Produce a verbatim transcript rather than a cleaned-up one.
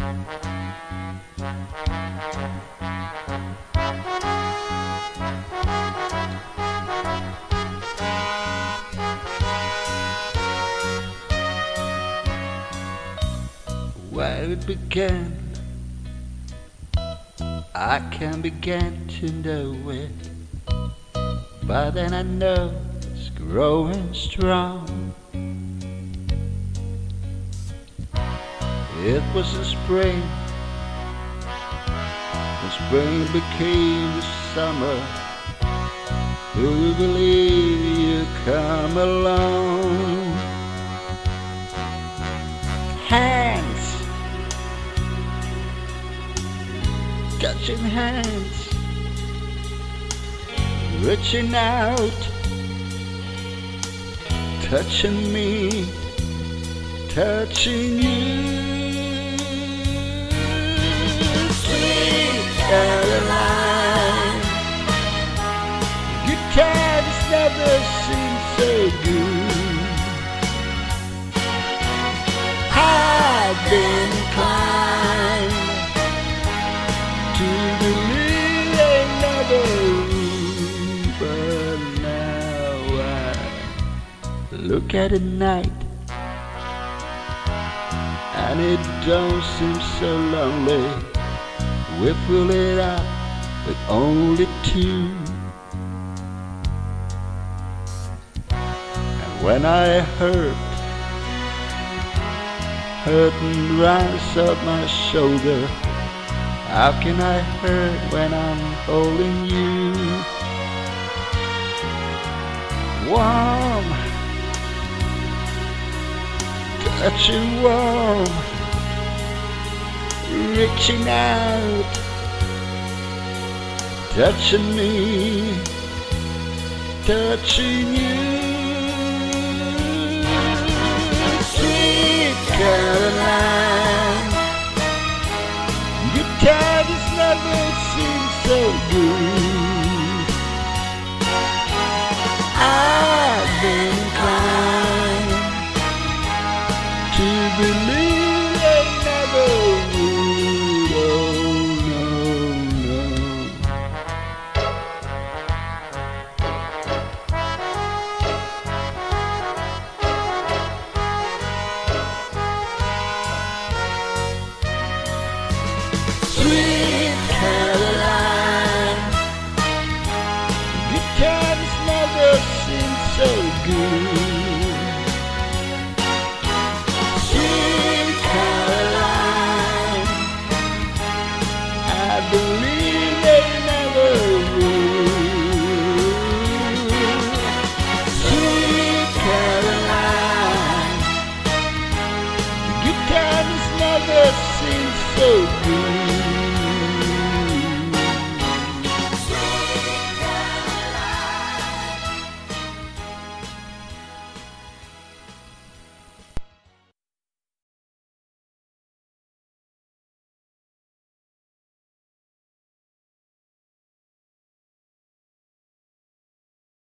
Where it began, I can't begin to know it, but then I know it's growing strong. It was the spring, the spring became the summer. Who believe you come along? Hands, touching hands, reaching out, touching me, touching you. Sweet Caroline, guitar just never seemed so good. I've been inclined to believe they never would, but now I look at it night and it don't seem so lonely. We fill it up with only two. And when I hurt, hurting rise up my shoulder, how can I hurt when I'm holding you? Warm, touching warm, reaching out, touching me, touching you. Sweet Caroline, guitar just never seemed so good. I've been inclined to believe